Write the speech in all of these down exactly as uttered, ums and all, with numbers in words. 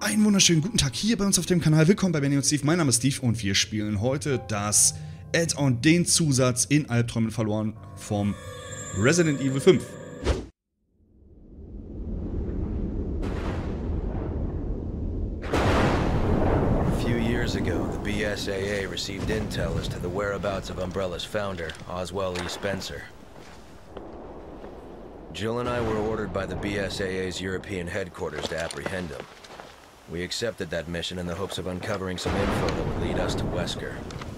Einen wunderschönen guten Tag hier bei uns auf dem Kanal. Willkommen bei Benny und Steve. Mein Name ist Steve und wir spielen heute das Add-on, den Zusatz in Albträumen verloren vom Resident Evil fünf. A few years ago, the B S A A received intel as to the whereabouts of Umbrella's founder, Oswell E. Spencer. Jill and I were ordered by the B S A A's European headquarters to apprehend him. We accepted that mission in the hopes of uncovering some info that would lead us to Wesker.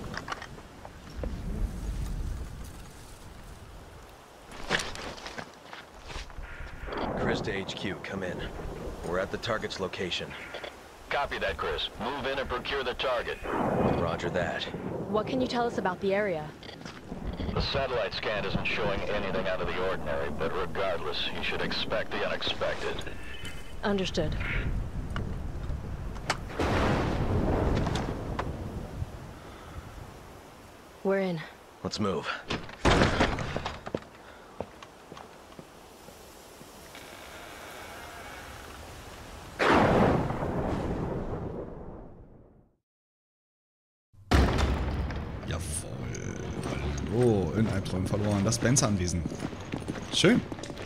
Chris to H Q, come in. We're at the target's location. Copy that, Chris. Move in and procure the target. Roger that. What can you tell us about the area? The satellite scan isn't showing anything out of the ordinary, but regardless, you should expect the unexpected. Understood. We're in. Let's move. Jawohl. Hallo, in Albträumen verloren. Das Spencer-Anwesen. Schön.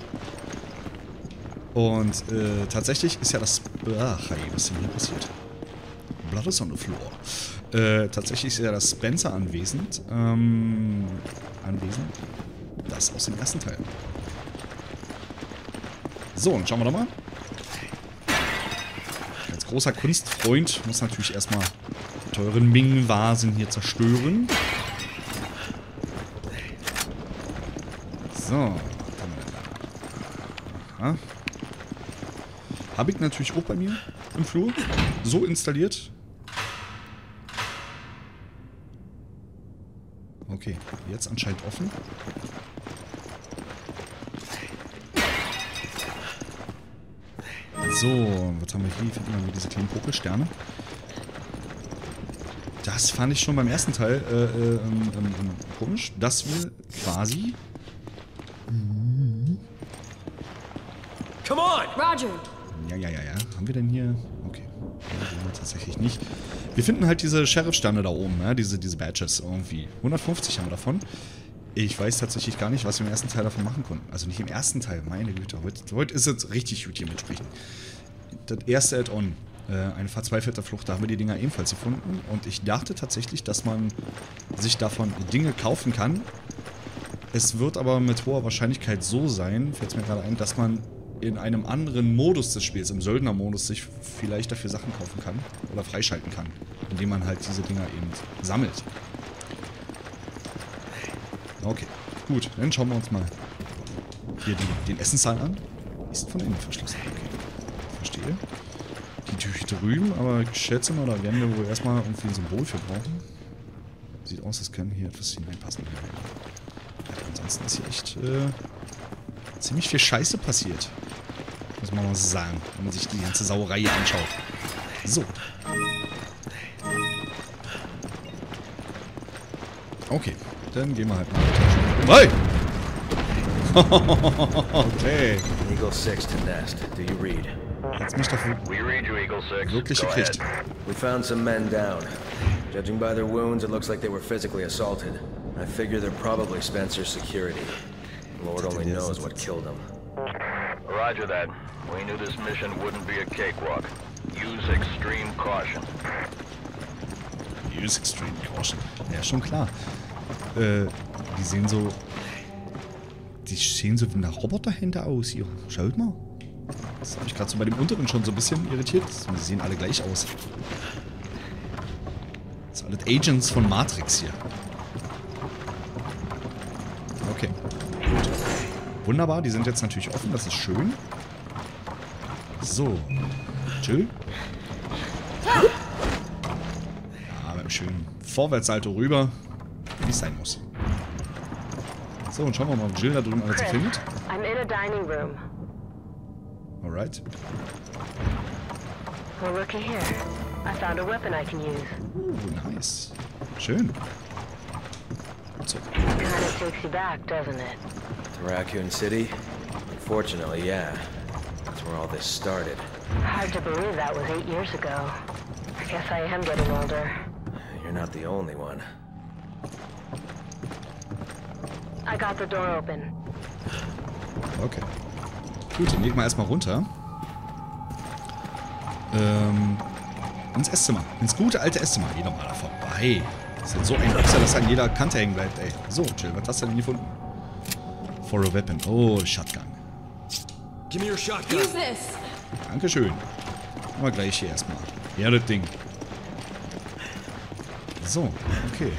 Und äh, tatsächlich ist ja das... Ach, hey, was ist denn hier passiert? Blood is on the floor. Äh, tatsächlich ist ja das Spencer anwesend. Ähm, anwesend. Das aus dem ersten Teil. So, und schauen wir doch mal. Als großer Kunstfreund muss natürlich erstmal die teuren Ming-Vasen hier zerstören. So. Aha. Habe ich natürlich auch bei mir im Flur so installiert. Okay, jetzt anscheinend offen. So, was haben wir hier? Finden wir diese kleinen Popelsterne. Das fand ich schon beim ersten Teil äh, äh, ähm, ähm, komisch, dass wir quasi... Come on! Roger! Ja, ja, ja, ja. Haben wir denn hier... Okay, ja, wir tatsächlich nicht. Wir finden halt diese Sheriff-Sterne da oben, ja? diese, diese Badges irgendwie. hundertfünfzig haben wir davon. Ich weiß tatsächlich gar nicht, was wir im ersten Teil davon machen konnten. Also nicht im ersten Teil, meine Güte. Heute, heute ist es richtig gut hier mitsprechen. Das erste Add-on, äh, eine verzweifelte Flucht, da haben wir die Dinger ebenfalls gefunden. Und ich dachte tatsächlich, dass man sich davon Dinge kaufen kann. Es wird aber mit hoher Wahrscheinlichkeit so sein, fällt mir gerade ein, dass man in einem anderen Modus des Spiels, im Söldner-Modus, sich vielleicht dafür Sachen kaufen kann oder freischalten kann, indem man halt diese Dinger eben sammelt. Okay, gut, dann schauen wir uns mal hier die, den Essenssaal an. Ist von innen verschlossen, okay. Verstehe. Die Tür drüben, aber ich schätze mal, da werden wir wohl erstmal irgendwie ein Symbol für brauchen. Sieht aus, als können hier etwas hineinpassen. Ja, ansonsten ist hier echt äh, ziemlich viel Scheiße passiert. Muss man mal sagen, wenn man sich die ganze Sauerei hier anschaut. So. Okay, dann gehen wir halt mal. Hey! Okay. Eagle six to Nest. Do you read? Hat's mich doch We read you, Eagle six. wirklich Go gekriegt. ahead. We found some men down. Judging by their wounds, it looks like they were physically assaulted. I figure they're probably Spencer's security. Lord only knows what killed them. Roger that. We knew this mission wouldn't be a cakewalk. Use extreme caution. Use extreme caution. Ja, schon klar. Äh, die sehen so... Die sehen so wie nach Roboterhände aus hier. Schaut mal. Das habe ich gerade so bei dem unteren schon so ein bisschen irritiert. Die sehen alle gleich aus. Das sind alle Agents von Matrix hier. Okay. Gut. Wunderbar, die sind jetzt natürlich offen, das ist schön. So. Chill. Ja, mit einem schönen Vorwärtssalto rüber, wie es sein muss. So, und schauen wir mal, ob Jill da drüben alles Chris, findet. I'm in a dining room. Alright. Well, looky here. I found a weapon I can use. Uh, nice. Schön. So. Kinda takes you back, doesn't it? To Raccoon City? Unfortunately, yeah. That's where all this started. Hard to believe that was eight years ago. I guess I am getting older. You're not the only one. I got the door open. Okay. Gut, dann legen wir erstmal runter. Ähm, ins Esszimmer. Ins gute alte Esszimmer. Geh doch mal da vorbei. Das ist halt so ein Boxer, dass an jeder Kante hängen bleibt, ey. So, Jill, was hast du denn gefunden? For a weapon. Oh, Shotgun. Give me your shotgun. Use this! Dankeschön. Aber gleich hier erstmal. Ja, das Ding. So, okay.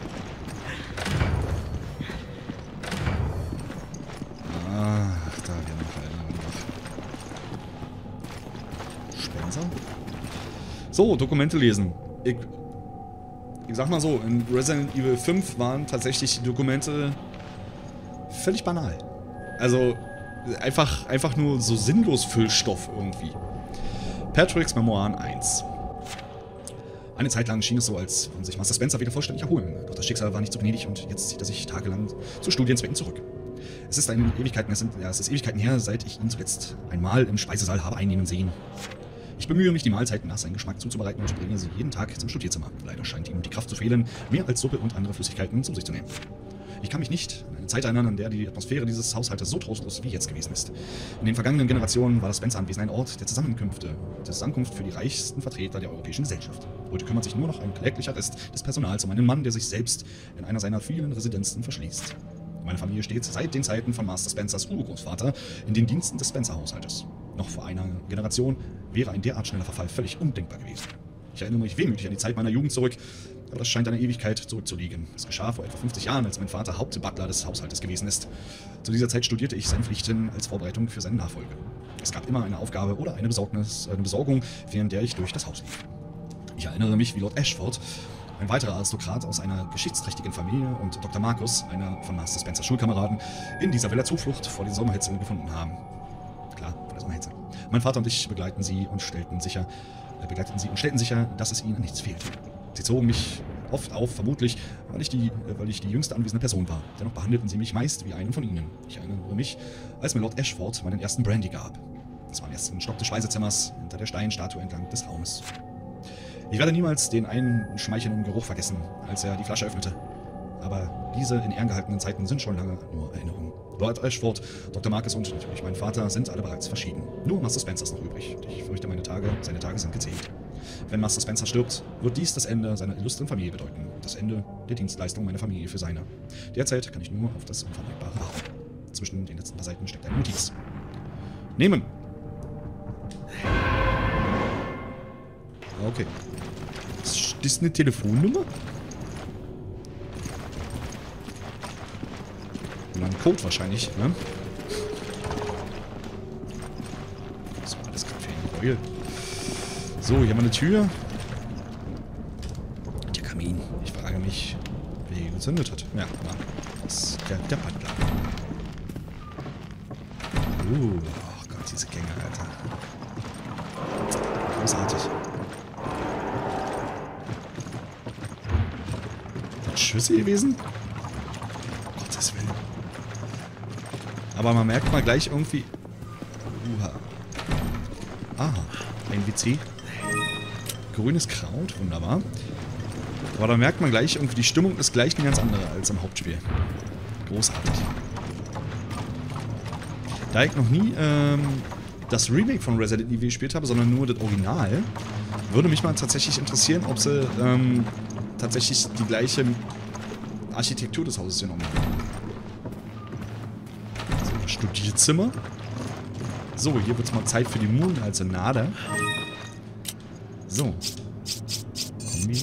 Ach, da, wir haben noch einen. Spencer? So, Dokumente lesen. Ich, ich sag mal so, in Resident Evil fünf waren tatsächlich die Dokumente völlig banal. Also, einfach, einfach nur so sinnlos Füllstoff irgendwie. Patricks Memoiren eins. Eine Zeit lang schien es so, als würden sich Master Spencer wieder vollständig erholen. Doch das Schicksal war nicht so gnädig und jetzt zieht er sich tagelang zu Studienzwecken zurück. Es ist eine Ewigkeiten, es sind, ja, es ist Ewigkeiten her, seit ich ihn zuletzt einmal im Speisesaal habe einnehmen sehen. Ich bemühe mich, die Mahlzeiten nach seinem Geschmack zuzubereiten und bringe sie jeden Tag zum Studierzimmer. Leider scheint ihm die Kraft zu fehlen, mehr als Suppe und andere Flüssigkeiten zu sich zu nehmen. Ich kann mich nicht an eine Zeit erinnern, an der die Atmosphäre dieses Haushaltes so trostlos wie jetzt gewesen ist. In den vergangenen Generationen war das Spencer-Anwesen ein Ort der Zusammenkünfte, der Zusammenkunft für die reichsten Vertreter der europäischen Gesellschaft. Heute kümmert sich nur noch ein kläglicher Rest des Personals um einen Mann, der sich selbst in einer seiner vielen Residenzen verschließt. Meine Familie steht seit den Zeiten von Master Spencers Urgroßvater in den Diensten des Spencer-Haushaltes. Noch vor einer Generation wäre ein derart schneller Verfall völlig undenkbar gewesen. Ich erinnere mich wehmütig an die Zeit meiner Jugend zurück, aber das scheint eine Ewigkeit zurückzuliegen. Es geschah vor etwa fünfzig Jahren, als mein Vater Hauptbutler des Haushaltes gewesen ist. Zu dieser Zeit studierte ich seine Pflichten als Vorbereitung für seine Nachfolge. Es gab immer eine Aufgabe oder eine, Besorgnis, eine Besorgung, während der ich durch das Haus lief. Ich erinnere mich, wie Lord Ashford, ein weiterer Aristokrat aus einer geschichtsträchtigen Familie, und Doktor Marcus, einer von Master Spencers Schulkameraden, in dieser Villa Zuflucht vor der Sommerhitze gefunden haben. Klar, vor der Sommerhitze. Mein Vater und ich begleiten sie und stellten sicher, äh, begleiteten sie und stellten sicher, dass es ihnen an nichts fehlte. Sie zogen mich oft auf, vermutlich, weil ich, die, äh, weil ich die jüngste anwesende Person war. Dennoch behandelten sie mich meist wie einen von ihnen. Ich erinnere mich, als mir Lord Ashford meinen ersten Brandy gab. Es war im ersten Stock des Speisezimmers, hinter der Steinstatue entlang des Raumes. Ich werde niemals den einschmeichelnden Geruch vergessen, als er die Flasche öffnete. Aber diese in Ehren gehaltenen Zeiten sind schon lange nur Erinnerungen. Lord Ashford, Doktor Marcus und natürlich mein Vater sind alle bereits verschieden. Nur Master Spencer ist noch übrig. Ich fürchte, meine Tage, seine Tage sind gezählt. Wenn Master Spencer stirbt, wird dies das Ende seiner illustren Familie bedeuten. Das Ende der Dienstleistung meiner Familie für seine. Derzeit kann ich nur auf das Unvermeidbare warten. Zwischen den letzten paar Seiten steckt eine Notiz. Nehmen! Okay. Ist das eine Telefonnummer? Und ein Code wahrscheinlich, ne? So, alles gerade für ein Gebäude. So, hier haben wir eine Tür. Der Kamin. Ich frage mich, wer ihn gezündet hat. Ja, das ist der, der Butler. Uh, oh Gott, diese Gänge, Alter. Großartig. Schüsse gewesen? Um Gottes Willen. Aber man merkt mal gleich irgendwie... Uha. Ah, ein W C. Grünes Kraut, wunderbar. Aber da merkt man gleich irgendwie, die Stimmung ist gleich eine ganz andere als im Hauptspiel. Großartig. Da ich noch nie ähm, das Remake von Resident Evil gespielt habe, sondern nur das Original, würde mich mal tatsächlich interessieren, ob sie ähm, tatsächlich die gleiche Architektur des Hauses genommen haben. So, Studierzimmer. So, hier wird es mal Zeit für die Moon, also nada. So. Kombi.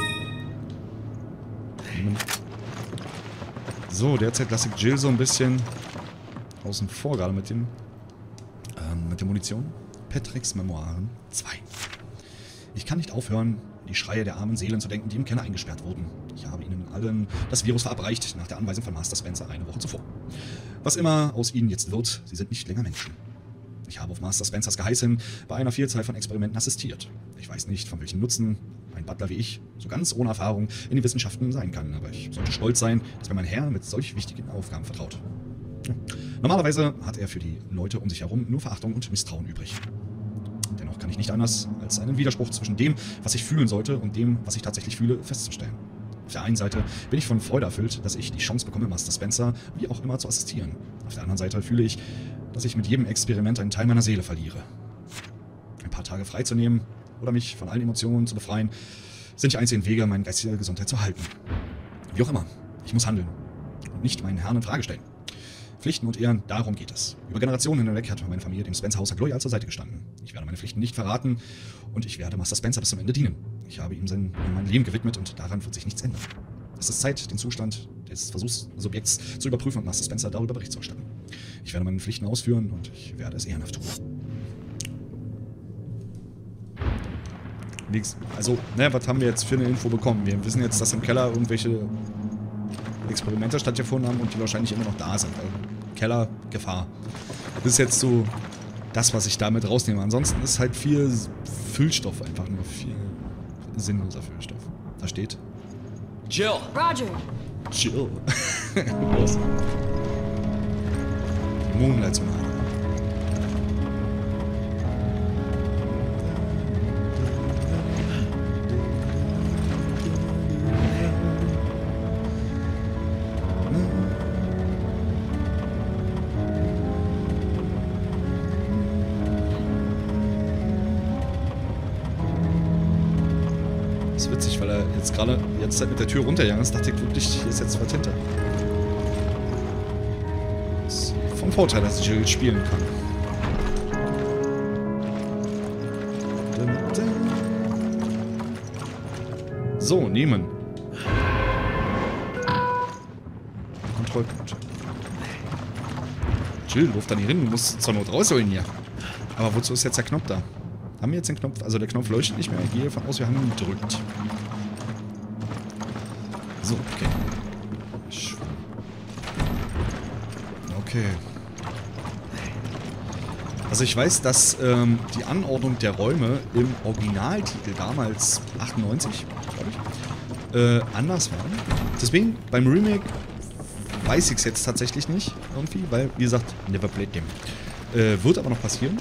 So, derzeit lasse ich Jill so ein bisschen außen vor, gerade mit dem ähm, mit der Munition. Patricks Memoiren zwei. Ich kann nicht aufhören, die Schreie der armen Seelen zu denken, die im Keller eingesperrt wurden. Ich habe ihnen allen das Virus verabreicht, nach der Anweisung von Master Spencer eine Woche zuvor. Was immer aus ihnen jetzt wird, sie sind nicht länger Menschen. Ich habe auf Master Spencers Geheißen bei einer Vielzahl von Experimenten assistiert. Ich weiß nicht, von welchem Nutzen ein Butler wie ich, so ganz ohne Erfahrung in den Wissenschaften sein kann, aber ich sollte stolz sein, dass mir mein Herr mit solch wichtigen Aufgaben vertraut. Ja. Normalerweise hat er für die Leute um sich herum nur Verachtung und Misstrauen übrig. Dennoch kann ich nicht anders, als einen Widerspruch zwischen dem, was ich fühlen sollte, und dem, was ich tatsächlich fühle, festzustellen. Auf der einen Seite bin ich von Freude erfüllt, dass ich die Chance bekomme, Master Spencer wie auch immer zu assistieren. Auf der anderen Seite fühle ich, dass ich mit jedem Experiment einen Teil meiner Seele verliere. Ein paar Tage freizunehmen oder mich von allen Emotionen zu befreien, sind die einzigen Wege, meine geistige Gesundheit zu halten. Wie auch immer, ich muss handeln und nicht meinen Herrn in Frage stellen. Pflichten und Ehren, darum geht es. Über Generationen hinweg hat meine Familie dem Spencer-Haushalt loyal zur Seite gestanden. Ich werde meine Pflichten nicht verraten und ich werde Master Spencer bis zum Ende dienen. Ich habe ihm sein, mein Leben gewidmet und daran wird sich nichts ändern. Es ist Zeit, den Zustand des Versuchsobjekts zu überprüfen und Master Spencer darüber Bericht zu erstatten. Ich werde meine Pflichten ausführen und ich werde es ehrenhaft tun. Also, ne, was haben wir jetzt für eine Info bekommen? Wir wissen jetzt, dass im Keller irgendwelche Experimente stattgefunden haben und die wahrscheinlich immer noch da sind. Also, Keller, Gefahr. Das ist jetzt so das, was ich damit rausnehme. Ansonsten ist halt viel Füllstoff, einfach nur viel sinnloser Füllstoff. Da steht Jill! Roger! Jill. Los. Moonlight-Sonate. Das ist witzig, weil er jetzt gerade jetzt halt mit der Tür runtergegangen ist, dachte ich wirklich, hier ist jetzt was hinter. Das ist vom Vorteil, dass Jill spielen kann. So, nehmen. Kontrollpunkt. Jill, ruf da nicht hin, du musst zur Not rausholen hier. Aber wozu ist jetzt der Knopf da? Haben wir jetzt den Knopf? Also der Knopf leuchtet nicht mehr. Ich gehe davon aus, wir haben ihn gedrückt. So, okay. Okay. Also ich weiß, dass ähm, die Anordnung der Räume im Originaltitel damals achtundneunzig, glaube ich, äh, anders war. Deswegen beim Remake weiß ich es jetzt tatsächlich nicht irgendwie, weil, wie gesagt, never played game. Äh, wird aber noch passieren.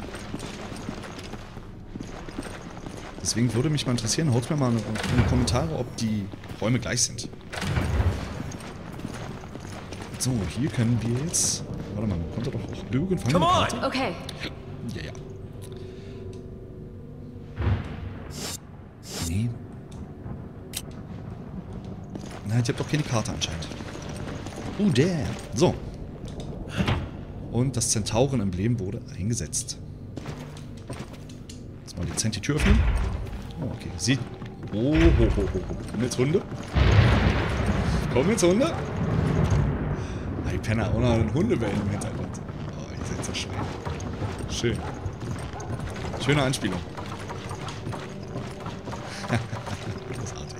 Deswegen würde mich mal interessieren, haut mir mal in die Kommentare, ob die Räume gleich sind. So, hier können wir jetzt... Warte mal, man konnte doch auch irgendwann eine Karte. Okay. Ja, ja. Nee. Na, ich hab doch keine Karte anscheinend. Oh, der. So. Und das Zentauren-Emblem wurde eingesetzt. Jetzt mal dezent die Tür öffnen. Oh, okay. Sieht. Oh, ho, ho, ho, ho. Kommen jetzt Hunde? Kommen jetzt Hunde? Ah, die Penner auch noch einen Hundebellen im Hintergrund. Oh, ihr seid so schön. Schön. Schöne Anspielung. Großartig.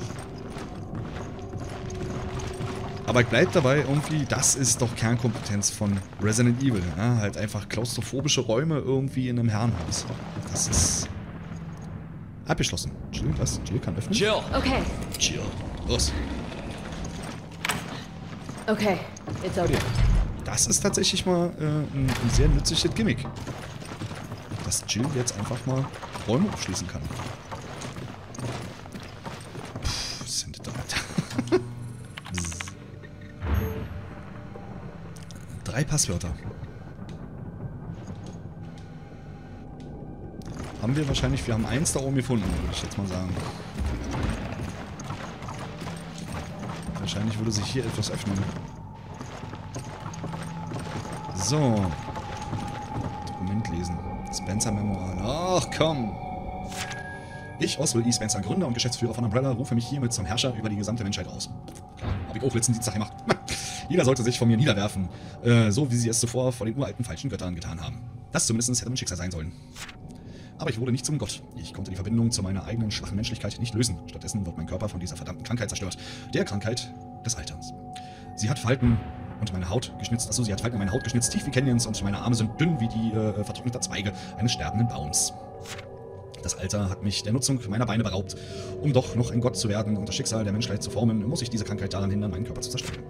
Aber bleibt dabei irgendwie, das ist doch Kernkompetenz von Resident Evil. Ja? Halt einfach klaustrophobische Räume irgendwie in einem Herrenhaus. Das ist... abgeschlossen. Jill, was? Jill kann öffnen? Jill! Okay. Jill. Los. Okay. It's open. Das ist tatsächlich mal äh, ein, ein sehr nützliches Gimmick. Dass Jill jetzt einfach mal Räume abschließen kann. Puh, was sind das da? Drei Passwörter. Haben wir wahrscheinlich, wir haben eins da oben gefunden, würde ich jetzt mal sagen. Wahrscheinlich würde sich hier etwas öffnen. So. Dokument lesen. Spencer Memoir. Ach komm. Ich, Oswald E. Spencer, Gründer und Geschäftsführer von Umbrella, rufe mich hiermit zum Herrscher über die gesamte Menschheit aus. Klar, habe ich auch letzten Dienstag gemacht. Jeder sollte sich von mir niederwerfen. Äh, so wie sie es zuvor vor den uralten falschen Göttern getan haben. Das zumindest hätte mein Schicksal sein sollen. Aber ich wurde nicht zum Gott. Ich konnte die Verbindung zu meiner eigenen schwachen Menschlichkeit nicht lösen. Stattdessen wird mein Körper von dieser verdammten Krankheit zerstört. Der Krankheit des Alterns. Sie hat Falten und meine Haut geschnitzt. Achso, sie hat Falten in meine Haut geschnitzt, tief wie Canyons, und meine Arme sind dünn wie die äh, vertrockneten Zweige eines sterbenden Baums. Das Alter hat mich der Nutzung meiner Beine beraubt. Um doch noch ein Gott zu werden und das Schicksal der Menschheit zu formen, muss ich diese Krankheit daran hindern, meinen Körper zu zerstören.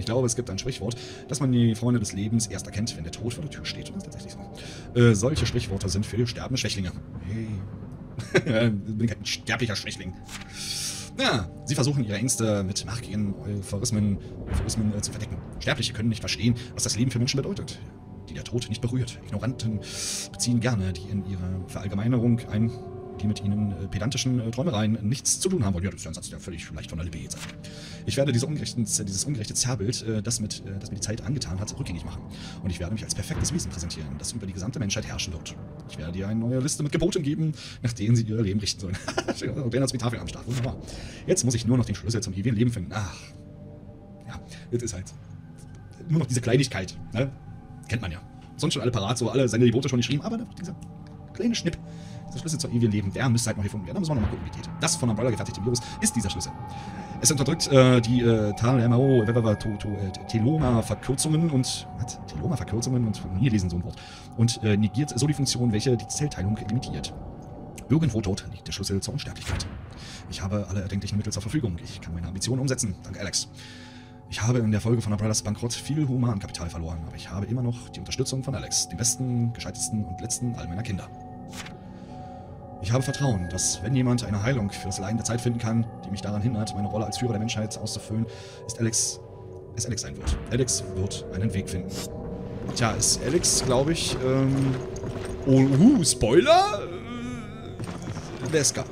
Ich glaube, es gibt ein Sprichwort, dass man die Freunde des Lebens erst erkennt, wenn der Tod vor der Tür steht. Und das ist tatsächlich so. Äh, solche Sprichworte sind für sterbende Schwächlinge. Hey. Bin kein sterblicher Schwächling. Ja, sie versuchen ihre Ängste mit markigen Euphorismen, Euphorismen äh, zu verdecken. Sterbliche können nicht verstehen, was das Leben für Menschen bedeutet, die der Tod nicht berührt. Ignoranten beziehen gerne die in ihre Verallgemeinerung ein, die mit ihnen äh, pedantischen äh, Träumereien nichts zu tun haben wollen. Ja, das ist ja ein Satz, der völlig leicht von der Lippe geht. Ich werde diese ungerechten, dieses ungerechte Zerrbild, äh, das, mit, äh, das mir die Zeit angetan hat, rückgängig machen. Und ich werde mich als perfektes Wesen präsentieren, das über die gesamte Menschheit herrschen wird. Ich werde dir eine neue Liste mit Geboten geben, nach denen sie ihr Leben richten sollen. Und dann hat die Tafel am Start. Wunderbar. Jetzt muss ich nur noch den Schlüssel zum ewigen Leben finden. Ach. Ja, das ist halt nur noch diese Kleinigkeit. Ne? Kennt man ja. Sonst schon alle parat, so alle seine Gebote schon geschrieben, aber dieser kleine Schnipp. Der Schlüssel zu ewigen Leben, der müsste halt noch gefunden werden. Da müssen wir noch mal gucken, wie geht. Das von Umbrella gefertigte Virus ist dieser Schlüssel. Es unterdrückt äh, die äh, Teloma-Verkürzungen und was? Teloma-Verkürzungen und hier lesen so ein Wort. Und äh, negiert so die Funktion, welche die Zellteilung limitiert. Irgendwo dort liegt der Schlüssel zur Unsterblichkeit. Ich habe alle erdenklichen Mittel zur Verfügung. Ich kann meine Ambitionen umsetzen. Dank Alex. Ich habe in der Folge von Umbrellas Bankrott viel Humankapital verloren, aber ich habe immer noch die Unterstützung von Alex, dem besten, gescheitesten und letzten all meiner Kinder. Ich habe Vertrauen, dass, wenn jemand eine Heilung für das Leiden der Zeit finden kann, die mich daran hindert, meine Rolle als Führer der Menschheit auszufüllen, ist Alex, es Alex sein wird. Alex wird einen Weg finden. Tja, ist Alex, glaube ich, ähm... Oh, uh, Spoiler? Äh, Wesker.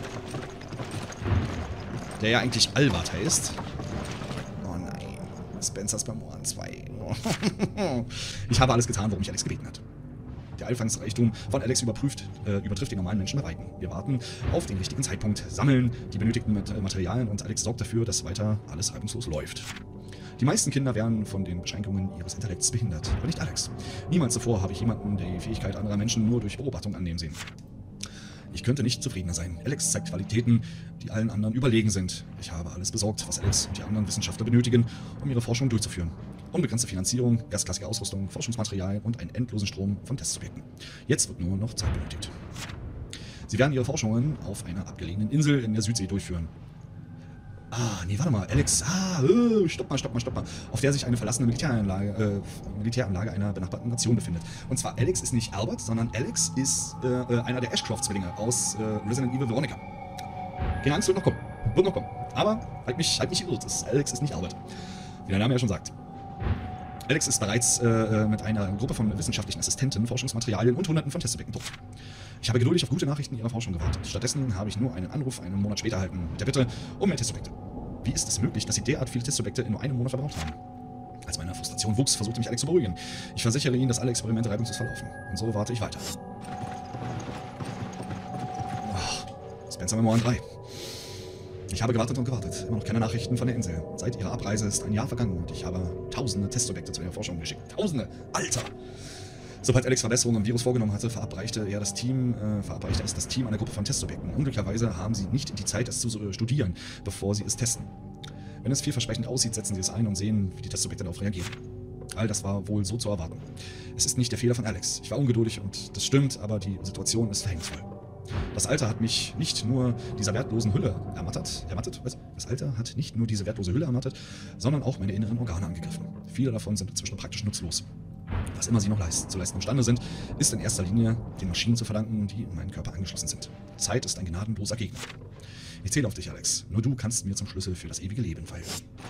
Der ja eigentlich Albert heißt. Oh nein. Spencer's Memoiren zwei. Ich habe alles getan, worum mich Alex gebeten hat. Der Anfangsreichtum von Alex überprüft, äh, übertrifft die normalen Menschen bei weitem. Wir warten auf den richtigen Zeitpunkt, sammeln die benötigten Materialien und Alex sorgt dafür, dass weiter alles reibungslos läuft. Die meisten Kinder werden von den Beschränkungen ihres Intellekts behindert, aber nicht Alex. Niemals zuvor habe ich jemanden die Fähigkeit anderer Menschen nur durch Beobachtung annehmen sehen. Ich könnte nicht zufriedener sein. Alex zeigt Qualitäten, die allen anderen überlegen sind. Ich habe alles besorgt, was Alex und die anderen Wissenschaftler benötigen, um ihre Forschung durchzuführen. Unbegrenzte Finanzierung, erstklassige Ausrüstung, Forschungsmaterial und einen endlosen Strom von Testsubjekten. Jetzt wird nur noch Zeit benötigt. Sie werden ihre Forschungen auf einer abgelegenen Insel in der Südsee durchführen. Ah, nee, warte mal, Alex, ah, äh, stopp mal, stopp mal, stopp mal. Auf der sich eine verlassene Militäranlage, äh, Militäranlage einer benachbarten Nation befindet. Und zwar, Alex ist nicht Albert, sondern Alex ist äh, einer der Ashcroft-Zwillinge aus äh, Resident Evil Veronica. Keine Angst, wird noch kommen. Wird noch kommen. Aber halt mich, halt mich irrt. Alex ist nicht Albert. Wie der Name ja schon sagt. Alex ist bereits äh, mit einer Gruppe von wissenschaftlichen Assistenten, Forschungsmaterialien und Hunderten von Testsubjekten tot. Ich habe geduldig auf gute Nachrichten ihrer Forschung gewartet. Stattdessen habe ich nur einen Anruf einen Monat später erhalten mit der Bitte um mehr Testsubjekte. Wie ist es möglich, dass sie derart viele Testsubjekte in nur einem Monat verbraucht haben? Als meine Frustration wuchs, versuchte mich Alex zu beruhigen. Ich versichere Ihnen, dass alle Experimente reibungslos verlaufen. Und so warte ich weiter. Oh, Spencer Memoiren drei. Ich habe gewartet und gewartet. Immer noch keine Nachrichten von der Insel. Seit ihrer Abreise ist ein Jahr vergangen und ich habe tausende Testsubjekte zu ihrer Forschung geschickt. Tausende! Alter! Sobald Alex Verbesserungen am Virus vorgenommen hatte, verabreichte er das Team, äh, verabreichte es das Team einer Gruppe von Testsubjekten. Unglücklicherweise haben sie nicht die Zeit, es zu äh, studieren, bevor sie es testen. Wenn es vielversprechend aussieht, setzen sie es ein und sehen, wie die Testsubjekte darauf reagieren. All das war wohl so zu erwarten. Es ist nicht der Fehler von Alex. Ich war ungeduldig und das stimmt, aber die Situation ist verhängnisvoll. Das Alter hat mich nicht nur dieser wertlosen Hülle ermattert, ermattet, was? Das Alter hat nicht nur diese wertlose Hülle ermattet, sondern auch meine inneren Organe angegriffen. Viele davon sind inzwischen praktisch nutzlos. Was immer sie noch leist, zu leisten imstande sind, ist in erster Linie den Maschinen zu verdanken, die in meinen Körper angeschlossen sind. Zeit ist ein gnadenloser Gegner. Ich zähle auf dich, Alex. Nur du kannst mir zum Schlüssel für das ewige Leben verhelfen.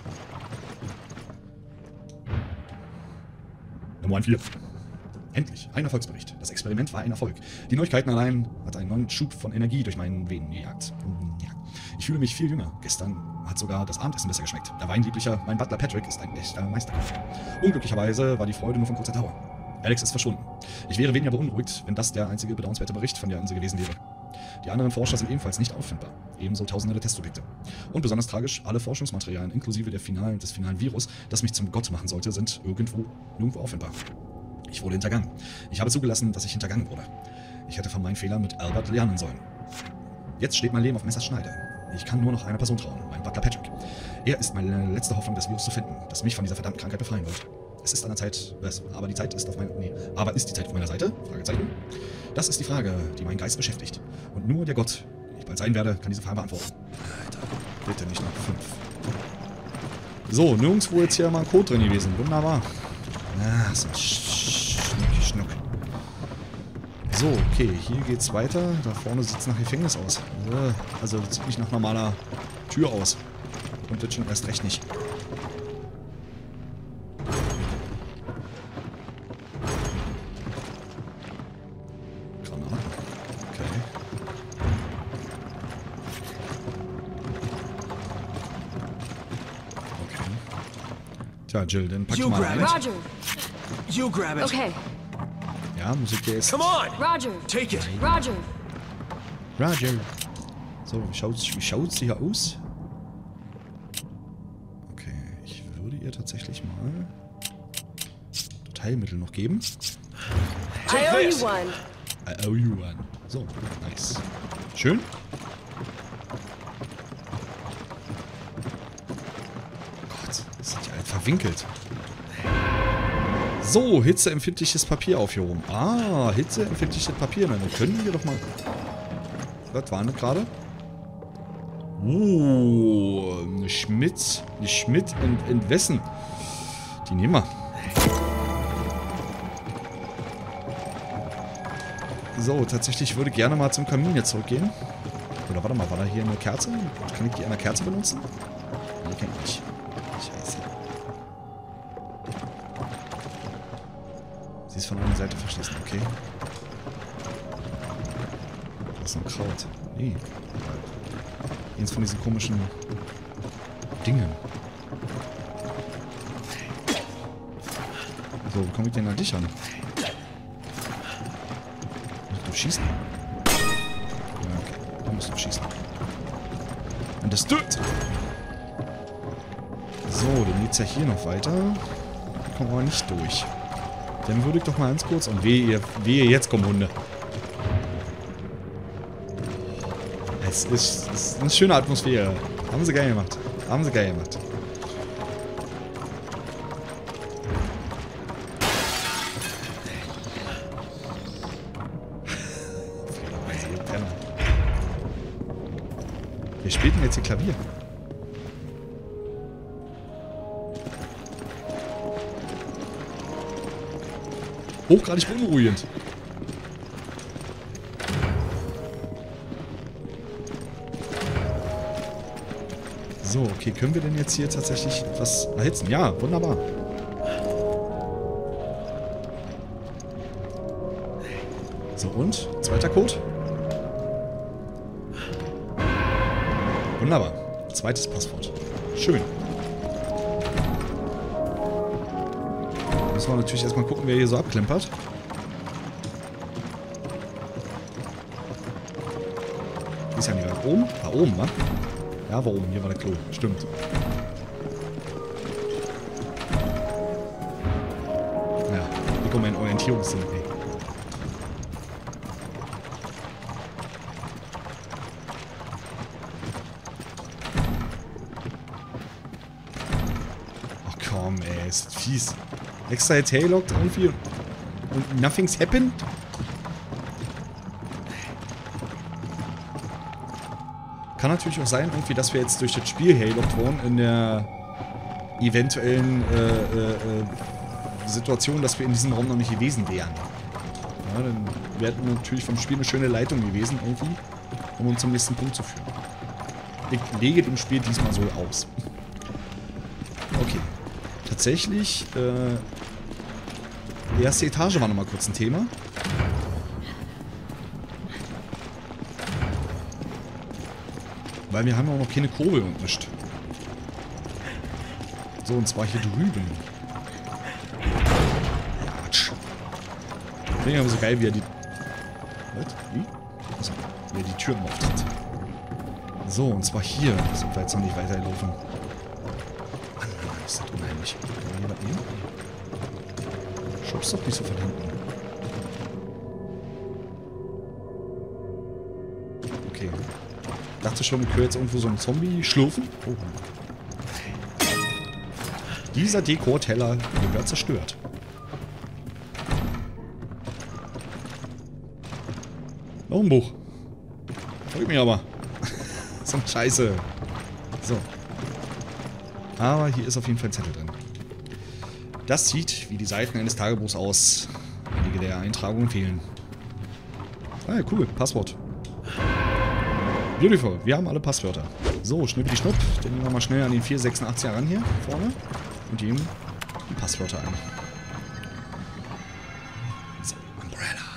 Nummer vier. Endlich, ein Erfolgsbericht. Das Experiment war ein Erfolg. Die Neuigkeiten allein hat einen neuen Schub von Energie durch meinen Venen gejagt. Ja. Ich fühle mich viel jünger. Gestern hat sogar das Abendessen besser geschmeckt. Der Weinlieblicher, mein Butler Patrick, ist ein echter Meisterkoch. Unglücklicherweise war die Freude nur von kurzer Dauer. Alex ist verschwunden. Ich wäre weniger beunruhigt, wenn das der einzige bedauernswerte Bericht von der Insel gewesen wäre. Die anderen Forscher sind ebenfalls nicht auffindbar. Ebenso tausende der Testsubjekte. Und besonders tragisch, alle Forschungsmaterialien inklusive der finalen, des finalen Virus, das mich zum Gott machen sollte, sind irgendwo, nirgendwo auffindbar. Ich wurde hintergangen. Ich habe zugelassen, dass ich hintergangen wurde. Ich hätte von meinen Fehlern mit Albert lernen sollen. Jetzt steht mein Leben auf Messerschneide. Ich kann nur noch einer Person trauen, mein Butler Patrick. Er ist meine letzte Hoffnung, das Virus zu finden, das mich von dieser verdammten Krankheit befreien wird. Es ist an der Zeit, aber die Zeit ist auf meiner, nee, aber ist die Zeit auf meiner Seite? Fragezeichen. Das ist die Frage, die meinen Geist beschäftigt. Und nur der Gott, den ich bald sein werde, kann diese Frage beantworten. Alter, bitte nicht noch fünf. So, nirgendwo jetzt hier mal ein Code drin gewesen. Wunderbar. Ah, so schnucki schnuck. So, okay, hier geht's weiter. Da vorne sieht es nach Gefängnis aus. Also, das sieht nicht nach normaler Tür aus. Und das schon erst recht nicht. Granaten. Okay. Okay. Tja, Jill, dann pack ich mal ein. Roger. You grab it. Okay. Ja, Musik der ist. Come on. Roger. Take it. Roger. Roger. So, wie schaut's, wie schaut's hier aus? Okay, ich würde ihr tatsächlich mal das Heilmittel noch geben. I owe you one. I owe you one. So, nice. Schön. Gott, das sind ja halt verwinkelt. So, hitzeempfindliches Papier aufgehoben. Ah, hitzeempfindliches Papier. Na, dann können wir doch mal... Was war das gerade? Uh, eine Schmidt. Eine Schmidt und, und Wessen. Die nehmen wir. So, tatsächlich würde ich gerne mal zum Kamin jetzt zurückgehen. Oder warte mal, war da hier eine Kerze? Kann ich die an der Kerze benutzen? Nee, kann ich nicht. Scheiße. Sie ist von einer Seite verschlossen, okay. Das ist ein Kraut. Nee. Eins von diesen komischen Dingen. So, wie komme ich denn an dich an? Musst du schießen? Ja, okay. Da musst du schießen. Und das tut! So, dann geht's ja hier noch weiter. Da kommen wir aber nicht durch. Dann würde ich doch mal ganz kurz... Und wehe, wehe jetzt kommen Hunde. Es ist, es ist eine schöne Atmosphäre. Haben sie geil gemacht. Haben sie geil gemacht. Wer spielt denn jetzt hier Klavier? Hochgradig beunruhigend. So, okay, können wir denn jetzt hier tatsächlich etwas erhitzen? Ja, wunderbar. So, und? Zweiter Code? Wunderbar. Zweites Passwort. Schön. Müssen wir natürlich erstmal gucken, wer hier so abklempert. Die ist ja nicht da oben. Da oben, wa? Ja, warum? Hier war der Klo. Stimmt. Ja, hier kommt mein Orientierungssinn. Ey. Ach komm, ey, ist fies. Extra jetzt Haylockt irgendwie und nothing's happened? Kann natürlich auch sein, irgendwie, dass wir jetzt durch das Spiel Haylockt wurden in der eventuellen äh, äh, äh, Situation, dass wir in diesem Raum noch nicht gewesen wären. Ja, dann wäre natürlich vom Spiel eine schöne Leitung gewesen, irgendwie, um uns zum nächsten Punkt zu führen. Ich lege dem Spiel diesmal so aus. Okay. Tatsächlich, äh, die erste Etage war nochmal kurz ein Thema. Weil wir haben auch noch keine Kurbel und nichts. So, und zwar hier drüben. Jatsch. Ich finde aber so geil, wie er die... Was? Wie? Also, wie er die Türen auftritt. So, und zwar hier sind wir jetzt noch nicht weitergelaufen. Mann, Mann, Mann, ist das unheimlich. Kann man hier was nehmen? Schubst doch nicht so von hinten. Okay. Ich dachte schon, ich höre jetzt irgendwo so einen Zombie schlurfen. Oh. Dieser Dekorteller gehört zerstört. Noch ein Buch. Folgt mir aber. So eine Scheiße. So. Aber hier ist auf jeden Fall ein Zettel drin. Das sieht wie die Seiten eines Tagebuchs aus. Einige der Eintragungen fehlen. Ah, cool. Passwort. Beautiful. Wir haben alle Passwörter. So, schnippidi schnupp. Dann nehmen wir mal schnell an den vier sechsundachtzig ran hier vorne und geben die Passwörter ein. So, Umbrella.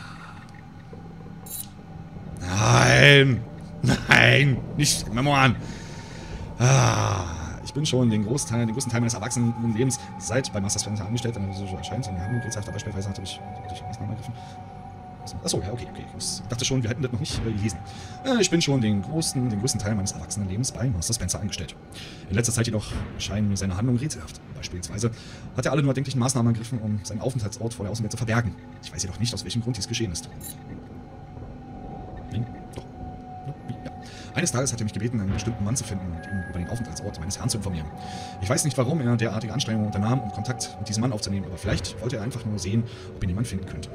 Nein! Nein! Nicht Memoiren! Ah, ich bin schon den Großteil, den größten Teil meines Erwachsenenlebens seit bei Master Spencer angestellt, wenn er so erscheint. Und wir haben beispielsweise hatte ich, hatte ich Maßnahmen ergriffen. Achso, ja, okay, okay. Ich dachte schon, wir hätten das noch nicht äh, gelesen. Äh, ich bin schon den großen, den größten Teil meines Erwachsenenlebens bei Master Spencer angestellt. In letzter Zeit jedoch scheinen mir seine Handlungen rätselhaft. Beispielsweise hat er alle nur erdenklichen Maßnahmen ergriffen, um seinen Aufenthaltsort vor der Außenwelt zu verbergen. Ich weiß jedoch nicht, aus welchem Grund dies geschehen ist. Nein, doch. Ja. Eines Tages hat er mich gebeten, einen bestimmten Mann zu finden und ihn über den Aufenthaltsort meines Herrn zu informieren. Ich weiß nicht, warum er derartige Anstrengungen unternahm, um Kontakt mit diesem Mann aufzunehmen, aber vielleicht wollte er einfach nur sehen, ob ihn jemand finden könnte.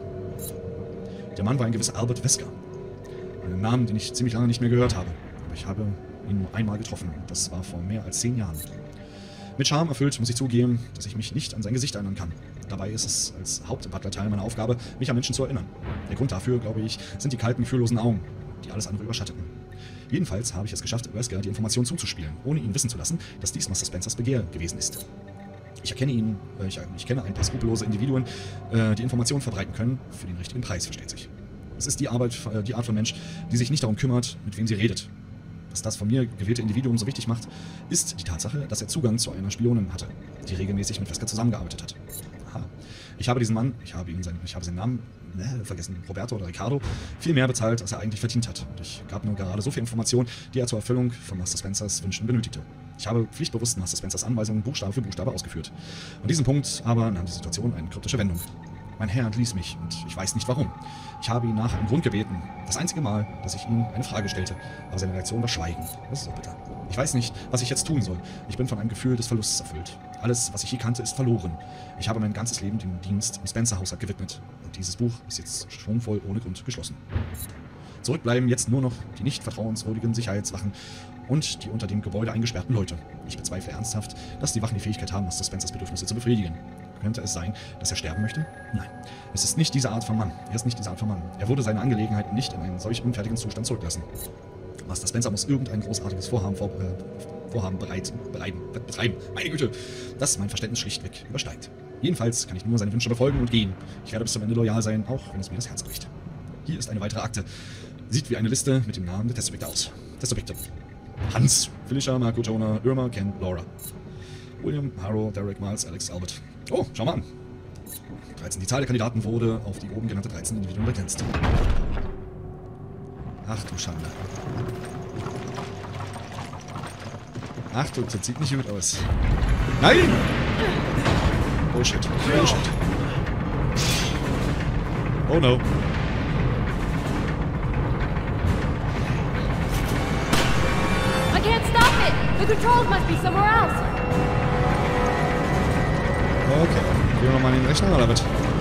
Der Mann war ein gewisser Albert Wesker. Einen Namen, den ich ziemlich lange nicht mehr gehört habe. Aber ich habe ihn nur einmal getroffen. Und das war vor mehr als zehn Jahren. Mit Scham erfüllt muss ich zugeben, dass ich mich nicht an sein Gesicht erinnern kann. Dabei ist es als Hauptbutler-Teil meiner Aufgabe, mich an Menschen zu erinnern. Der Grund dafür, glaube ich, sind die kalten, gefühllosen Augen, die alles andere überschatteten. Jedenfalls habe ich es geschafft, Wesker die Information zuzuspielen, ohne ihn wissen zu lassen, dass dies Master Spencers Begehr gewesen ist. Ich erkenne ihn, äh, ich, ich kenne ein paar skrupellose Individuen, äh, die Informationen verbreiten können, für den richtigen Preis, versteht sich. Es ist die, Arbeit, äh, die Art von Mensch, die sich nicht darum kümmert, mit wem sie redet. Was das von mir gewählte Individuum so wichtig macht, ist die Tatsache, dass er Zugang zu einer Spionin hatte, die regelmäßig mit Wesker zusammengearbeitet hat. Aha. Ich habe diesen Mann, ich habe, ihn sein, ich habe seinen Namen, ne, vergessen, Roberto oder Ricardo, viel mehr bezahlt, als er eigentlich verdient hat. Und ich gab nur gerade so viel Information, die er zur Erfüllung von Master Spencers Wünschen benötigte. Ich habe pflichtbewusst Master Spencers Anweisungen Buchstabe für Buchstabe ausgeführt. An diesem Punkt aber nahm die Situation eine kryptische Wendung. Mein Herr entließ mich und ich weiß nicht warum. Ich habe ihn nach einem Grund gebeten. Das einzige Mal, dass ich ihm eine Frage stellte. Aber seine Reaktion war Schweigen. Das ist so bitter. Ich weiß nicht, was ich jetzt tun soll. Ich bin von einem Gefühl des Verlustes erfüllt. Alles, was ich je kannte, ist verloren. Ich habe mein ganzes Leben dem Dienst im Spencer-Haushalt gewidmet. Und dieses Buch ist jetzt schwungvoll ohne Grund geschlossen. Zurückbleiben jetzt nur noch die nicht vertrauenswürdigen Sicherheitswachen und die unter dem Gebäude eingesperrten Leute. Ich bezweifle ernsthaft, dass die Wachen die Fähigkeit haben, Master Spencers Bedürfnisse zu befriedigen. Könnte es sein, dass er sterben möchte? Nein. Es ist nicht diese Art von Mann. Er ist nicht diese Art von Mann. Er würde seine Angelegenheiten nicht in einen solch unfertigen Zustand zurücklassen. Master Spencer muss irgendein großartiges Vorhaben, vor, äh, Vorhaben bereit, bereiten, betreiben. Meine Güte, das mein Verständnis schlichtweg übersteigt. Jedenfalls kann ich nur seine Wünsche befolgen und gehen. Ich werde bis zum Ende loyal sein, auch wenn es mir das Herz bricht. Hier ist eine weitere Akte. Sieht wie eine Liste mit dem Namen der Testobjekte aus. Testobjekte. Hans, Felicia, Marco, Jonah, Irma, Ken, Laura. William, Harrow, Derek, Miles, Alex, Albert. Oh, schau mal an. dreizehn. Die Zahl der Kandidaten wurde auf die oben genannte dreizehn Individuen begrenzt. Ach du Schande. Ach du, das sieht nicht gut aus. Nein! Bullshit. Bullshit. Oh no. I can't stop it! The controls must be somewhere else! Okay, gehen wir nochmal in den Rechner, oder was?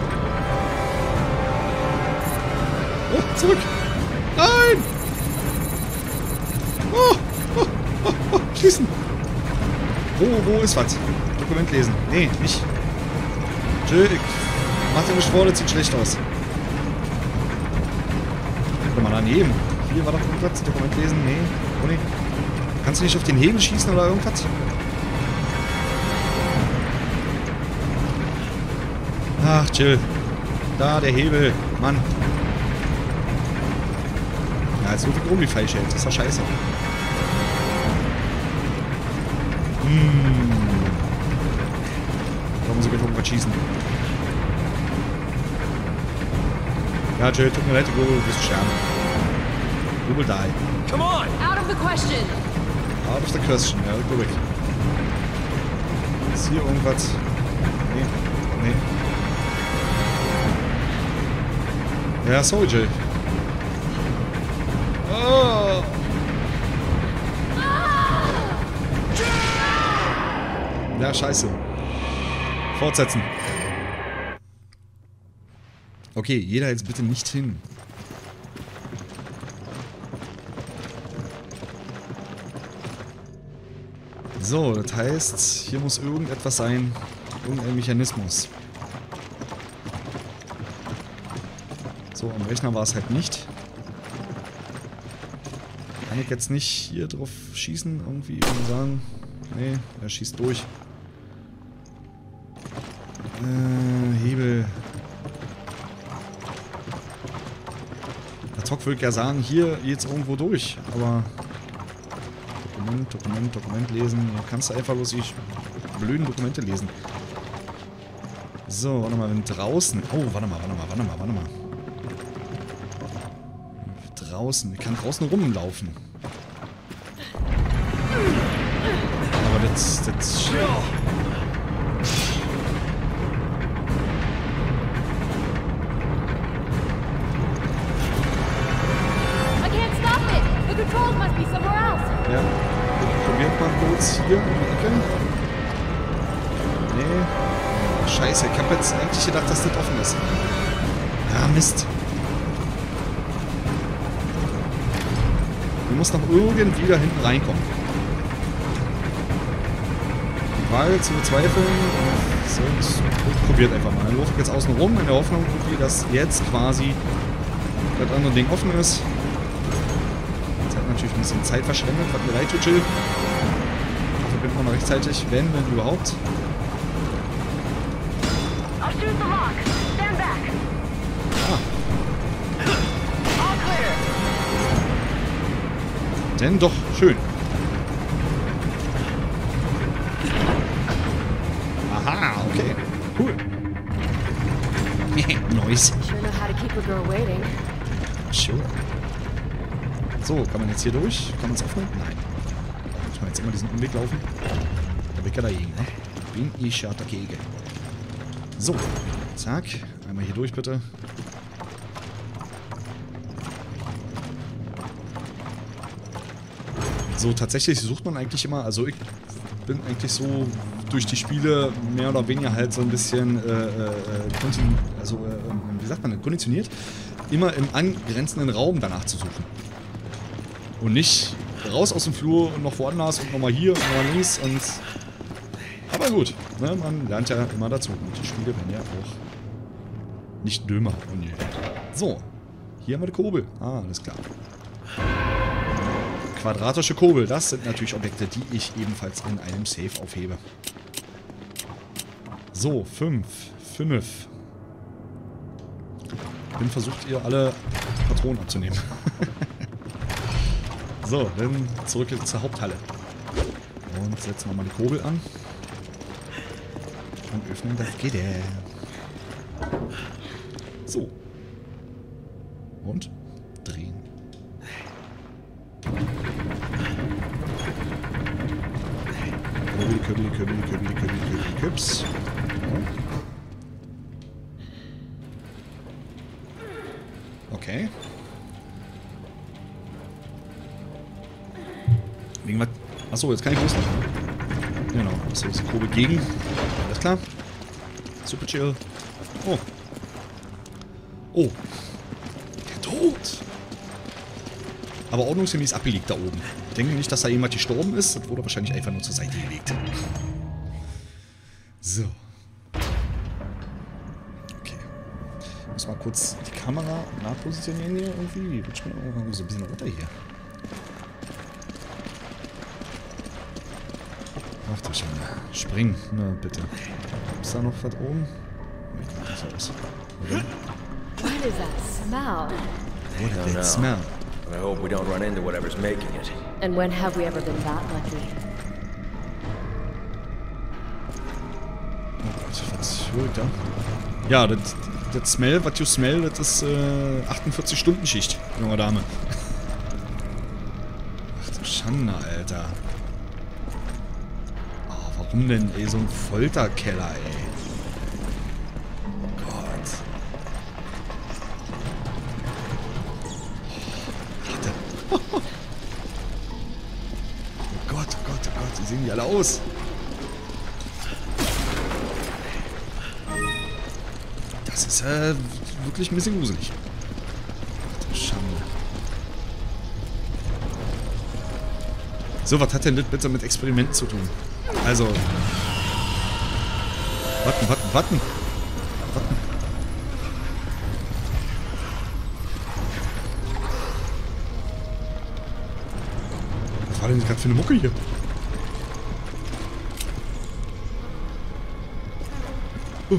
Oh, zurück! Nein! Oh, oh, oh, oh, schließen! Wo, wo ist was? Dokument lesen. Nee, nicht. Entschuldigung. Mach dir nicht vor, das sieht schlecht aus. Guck mal daneben. Hier war doch irgendwas. Dokument lesen. Nee. Oh nee. Kannst du nicht auf den Hebel schießen oder irgendwas? Ach, chill. Da, der Hebel. Mann. Ja, jetzt wird die Omi falsch hält. Das ist doch scheiße. Hm. Da muss ich jetzt irgendwas schießen. Ja, Jill, tut mir leid, du wirst sterben. You will die. Come on! Out of the question! Out of the question, ja, go weg. Ist hier irgendwas? Nee, nee. Ja, sorry, Jill. Oh! Ja, scheiße. Fortsetzen. Okay, jeder jetzt bitte nicht hin. So, das heißt, hier muss irgendetwas sein. Irgendein Mechanismus. So, am Rechner war es halt nicht. Kann ich jetzt nicht hier drauf schießen? Irgendwie irgendwie sagen. Nee, er schießt durch. Äh, Hebel. Der Zock würde ja sagen, hier geht's irgendwo durch, aber Dokument, Dokument, Dokument lesen. Du kannst einfach bloß die blöden Dokumente lesen. So, warte mal, wenn draußen... Oh, warte mal, warte mal, warte mal, warte mal. Draußen, ich kann draußen rumlaufen. Aber das... das The controls must be somewhere else. Ja. Probiert mal kurz hier in die Ecke. Nee. Scheiße, ich hab jetzt eigentlich gedacht, dass das offen ist. Ja, Mist. Du musst noch irgendwie da hinten reinkommen. Die Waage zu bezweifeln. So, probiert einfach mal. Dann laufe ich jetzt außen rum in der Hoffnung, dass jetzt quasi das andere Ding offen ist. Natürlich ein bisschen Zeit verschwendet, was mir leid tut, Jill. Also bin ich noch rechtzeitig, wenn, wenn überhaupt. I'll shoot the lock. Stand back. Ah. All clear. Denn doch, schön. Aha, okay. Cool. Nice. Sure know how to keep a girl waiting. Sure. So, kann man jetzt hier durch? Kann man es öffnen? Nein. Muss man jetzt immer diesen Umweg laufen? Da weg er dagegen, ne? Bin ich ja dagegen. So, zack. Einmal hier durch, bitte. So, tatsächlich sucht man eigentlich immer, also ich bin eigentlich so durch die Spiele mehr oder weniger halt so ein bisschen, äh, äh, kontinu also, äh, wie sagt man, konditioniert, immer im angrenzenden Raum danach zu suchen. Und nicht raus aus dem Flur und noch woanders und nochmal hier und nochmal links und... Aber gut, ne, man lernt ja immer dazu. Und die Spiele werden ja auch nicht dümmer. So, hier haben wir die Kurbel. Ah, alles klar. Quadratische Kurbel, das sind natürlich Objekte, die ich ebenfalls in einem Safe aufhebe. So, fünf, fünf. Ich bin versucht, ihr alle Patronen abzunehmen. So, dann zurück zur Haupthalle. Und setzen wir mal die Kurbel an. Und öffnen das Gitter. So. Und drehen. Kurbel, Kurbel, Kurbel, Kurbel, Kurbel, Kurbel, Küps. Okay. Wegen was? Achso, jetzt kann ich loslegen. Genau, das ist die Kurbel gegen. Alles klar. Super chill. Oh. Oh. Der Tod. Aber ordnungsgemäß abgelegt da oben. Ich denke nicht, dass da jemand gestorben ist. Das wurde wahrscheinlich einfach nur zur Seite gelegt. So. Okay. Ich muss mal kurz die Kamera nachpositionieren hier irgendwie. Die rutscht mir auch so ein bisschen runter hier. Ach du Schande. Spring. Na, bitte. Ist da noch was oben? Nee, das ist aus. Oder? What is that smell? What I don't did know. that smell? But I hope we don't run into whatever's making it. And when have we ever been that lucky? Oh Gott, was höre ich da? Ja, das, das Smell, what you smell, das ist äh, achtundvierzig Stunden Schicht, junge Dame. Ach du Schande, Alter. Warum denn, ey, so ein Folterkeller, ey? Oh Gott. Warte. Oh Gott, oh Gott, oh Gott, wie sehen die alle aus? Das ist äh, wirklich ein bisschen gruselig. Ach du Schande. So, was hat denn das bitte mit Experimenten zu tun? Also... Warten, warten, warten. Warten. Was war denn gerade für eine Mucke hier? Oh.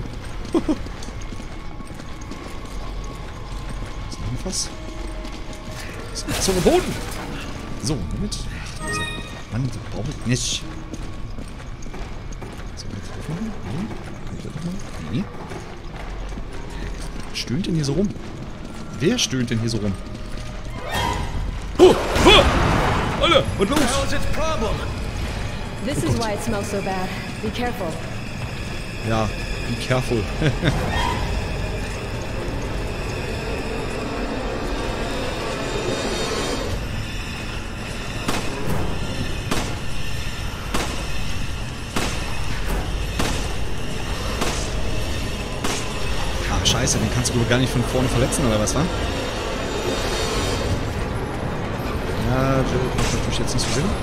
Ist noch ein Fass? Ist noch zum Boden! So, Moment. So. Mann, das brauche ich nicht. So, jetzt öffnen. Nee. Nee. Was stöhnt denn hier so rum? Wer stöhnt denn hier so rum? Oh! Oh! Alle! Und los! This is why it smells so bad. Be careful. Ja, be careful. Ah, scheiße, den kannst du wohl gar nicht von vorne verletzen, oder was, wa? Ja, das macht natürlich jetzt nicht so Sinn.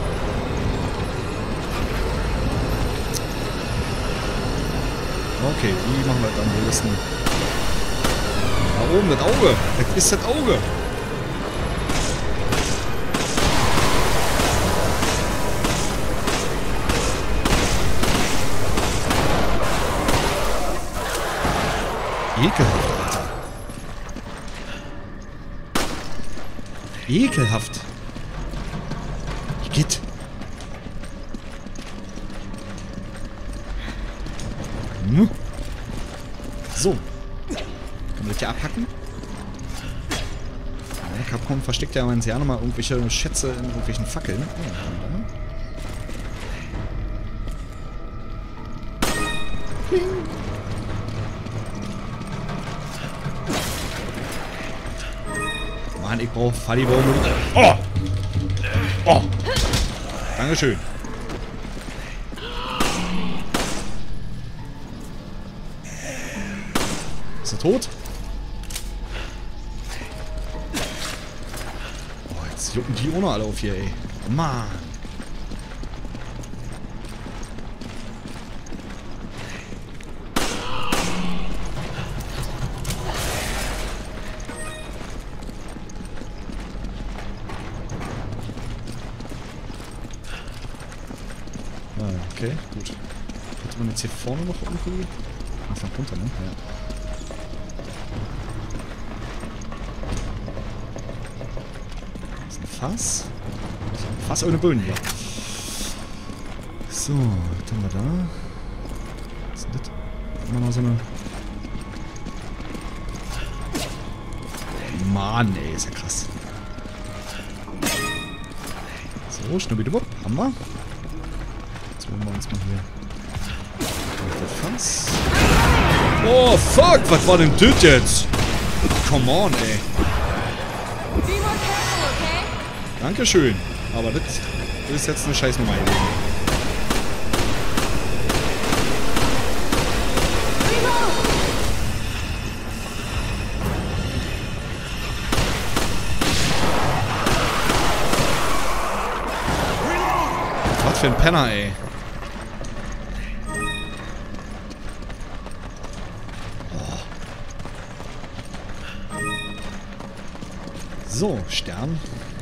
Okay, wie machen wir das am besten? Da oben, das Auge. Das ist das Auge. Ekelhaft, Alter. Ekelhaft. Geht. Hm. So. Können wir das hier abhacken? Ja, Capcom versteckt ja ganz gerne mal irgendwelche Schätze in irgendwelchen Fackeln. Ja, Mann, ich brauche Fallibau. Oh! Oh! Dankeschön. Ist er tot? Oh, jetzt jucken die ohne alle auf hier, ey. Mann. Okay, gut. Hätte man jetzt hier vorne noch irgendwie... Ach, nach runter, ne? Ja. Das ist ein Fass. Das ist ein Fass ohne Böden hier. So, was haben wir da? Was ist denn das? Immer noch so eine... Mann, ey, ist ja krass. So, schnubbidi-wupp, haben wir. Holen wir uns mal hier das Fass. Oh, fuck! Was war denn das jetzt? Come on, ey. Dankeschön. Aber das, das ist jetzt eine Scheißnummer hier. Was für ein Penner, ey. So, Stern.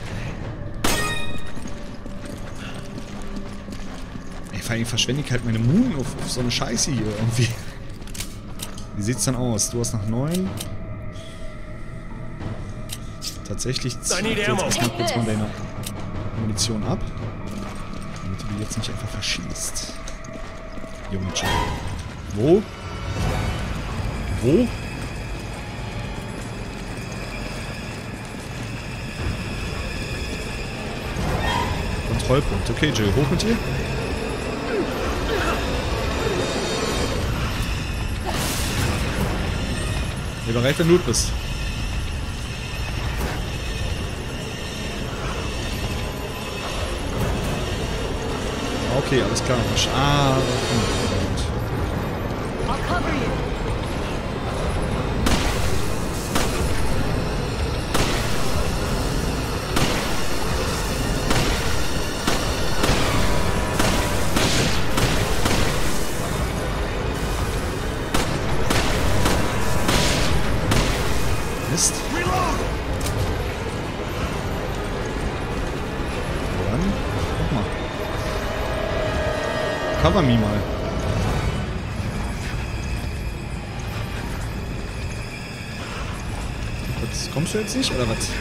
Ey, vor allem verschwende ich halt meine Moon auf, auf so eine Scheiße hier irgendwie. Wie sieht's dann aus? Du hast noch neun. Tatsächlich zieht jetzt erstmal kurz mal deine Munition ab. Damit du die jetzt nicht einfach verschießt. Junge Joe. Wo? Wo? Kontrollpunkt. Okay, Jill, hoch mit dir. Sei bereit, wenn du bist. Okay, alles klar. Ah, I'll cover you. dann mach mal. Cover me mal. Was, kommst du jetzt nicht, oder was?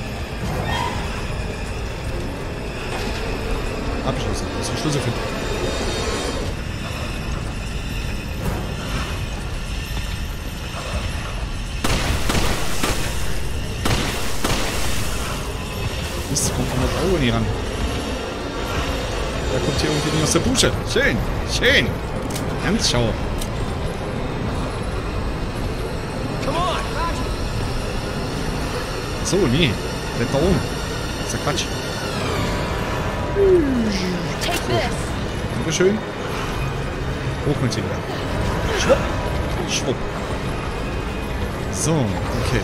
Abschließen. Das ist ein Schlüssel finden. Mist, kommt an das Auge nie ran. Der kommt hier irgendwie nicht aus der Busche. Schön, schön. Ganz schau. Come on! So, nee. Bleib da oben. Das ist ja Quatsch. Take this. Dankeschön. Hoch mit ihm. Schwupp. Schwupp. So, okay.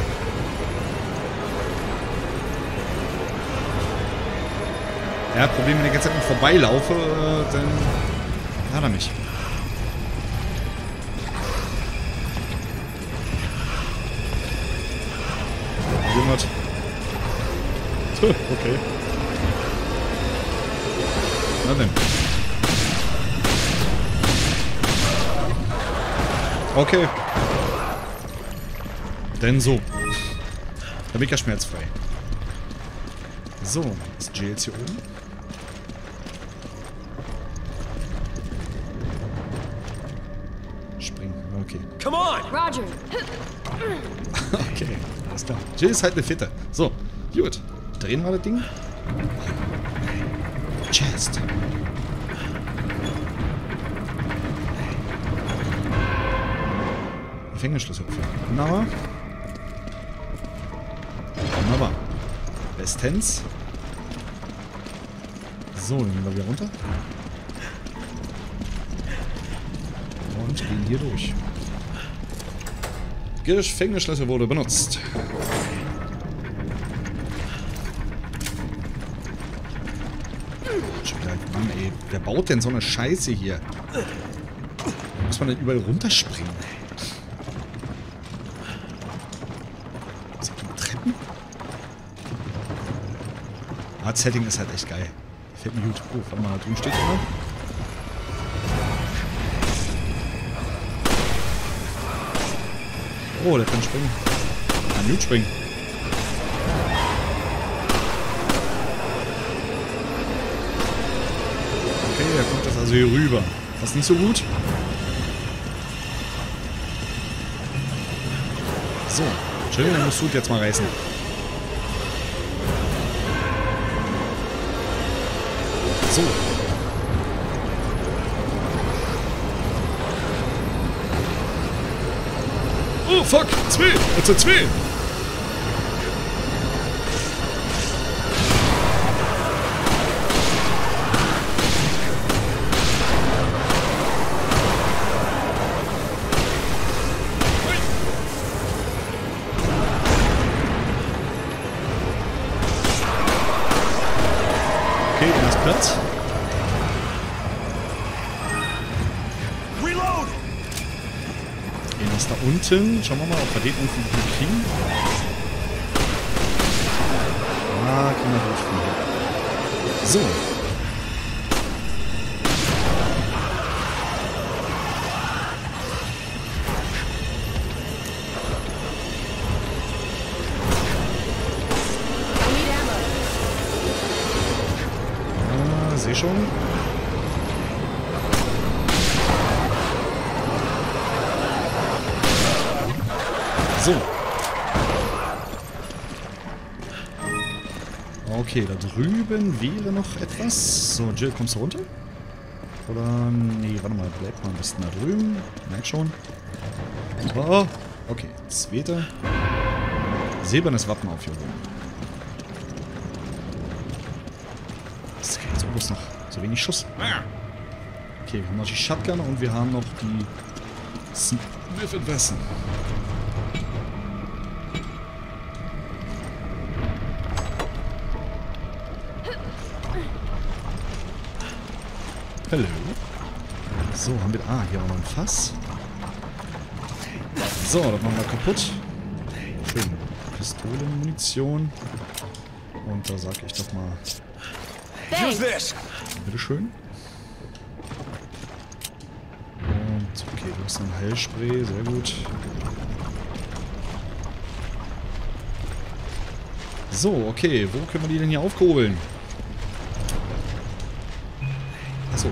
Ja, Problem, wenn ich jetzt halt vorbeilaufe, äh, dann hat er mich. Jemand. Okay. Na denn. Okay. Denn so. Da bin ich ja schmerzfrei. So, ist Jill jetzt hier oben? Springen, okay. Come on! Roger. Okay, alles klar. Jill ist halt eine Fitte. So, gut. Drehen wir das Ding. Chest. Gefängnisschlüssel aufhören. Wunderbar. Wunderbar. Bestens. So, dann gehen wir wieder runter. Und gehen hier durch. Gefängnisschlüssel wurde benutzt. Mann, ey. Wer baut denn so eine Scheiße hier? Muss man denn überall runterspringen? Sind die Treppen? Ah, das Setting ist halt echt geil. Fällt mir gut. Oh, warte mal, da drüben steht einer. Oh, der kann springen. Kann gut springen. Okay, da kommt das also hier rüber. Das ist nicht so gut. So, Jill, dann musst du jetzt mal reißen. So. Oh, fuck! Zwei! Jetzt sind zwei! Okay, er ist platt. Reload! Den ist da unten. Schauen wir mal, ob wir den irgendwie gut kriegen. Ah, kriegen wir gut. So. I need ammo. Ah, seh schon. So. Okay, da drüben wäre noch etwas. So, Jill, kommst du runter? Oder... Nee, warte mal, bleib mal ein bisschen da drüben. Merk schon. Oh, okay, zweite. Silbernes Wappen aufgehoben. Das geht jetzt bloß noch so wenig Schuss. Okay, wir haben noch die Shotgun und wir haben noch die Sniff-Wesson. Hallo. So, haben wir... Ah, hier haben wir noch ein Fass. So, das machen wir kaputt. Schön. Pistolen, Munition. Und da sag ich doch mal... Use this. Bitteschön. Und, okay, du hast ein Heilspray, sehr gut. So, okay, wo können wir die denn hier aufkurbeln? Achso.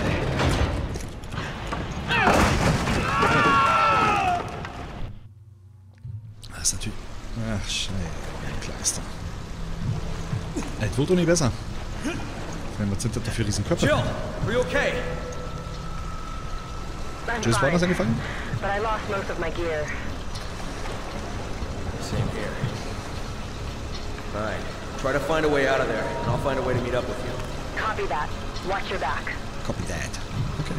Das ist natürlich... Ach, scheiße. Kleister. Es wird doch nicht besser. Was sind das da für Riesenköpfe? Jill, are you okay? I'm Jill, war fine, das angefangen? but I lost most of my gear. Same here. Fine. Try to find a way out of there, and I'll find a way to meet up with you. Copy that. Watch your back. Copy that. Okay.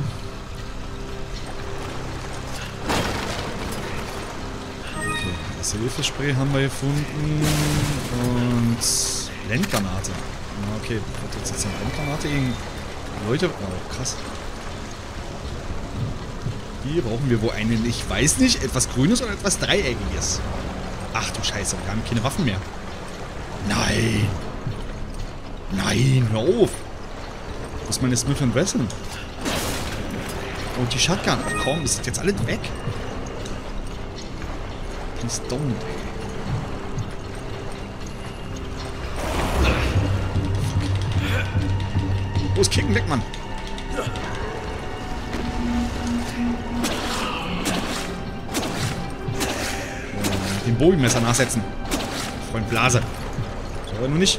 Okay, das Hilfespray haben wir gefunden. Und Blendgranate. Okay, wird jetzt jetzt eine Blendgranate gegen Leute... Oh, krass. Hier brauchen wir wohl einen, ich weiß nicht, etwas Grünes oder etwas Dreieckiges. Ach du Scheiße, wir haben keine Waffen mehr. Nein. Nein, hör auf. Wo ist meine Smith and Wesson? Und die Shotgun. Ach komm, ist das jetzt alles weg? Please don't, ey. Los, kicken weg, Mann. Den Bogenmesser nachsetzen. Freund Blase. So, aber nur nicht.